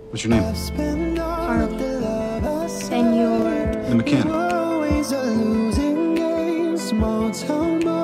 What's your name? Harley. And you're... The mechanic.